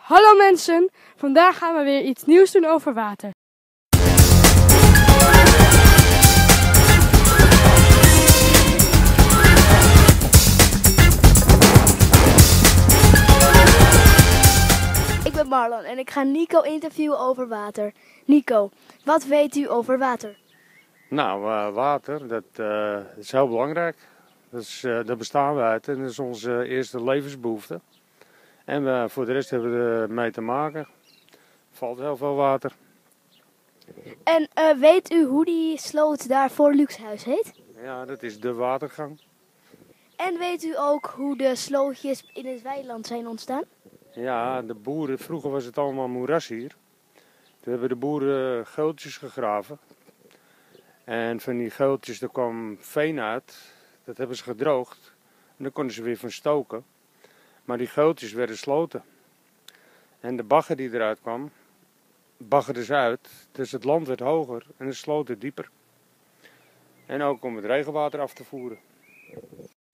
Hallo mensen, vandaag gaan we weer iets nieuws doen over water. Ik ben Marlon en ik ga Nico interviewen over water. Nico, wat weet u over water? Nou, water, dat is heel belangrijk. Daar bestaan we uit en dat is onze eerste levensbehoefte. En voor de rest hebben we ermee te maken. Er valt heel veel water. En weet u hoe die sloot daar voor Luxhuis heet? Ja, dat is de watergang. En weet u ook hoe de slootjes in het weiland zijn ontstaan? Ja, de boeren, vroeger was het allemaal moeras hier. Toen hebben de boeren geultjes gegraven. En van die geultjes, daar kwam veen uit. Dat hebben ze gedroogd. En daar konden ze weer van stoken. Maar die geultjes werden sloten. En de bagger die eruit kwam, baggerde ze uit. Dus het land werd hoger en de sloten dieper. En ook om het regenwater af te voeren.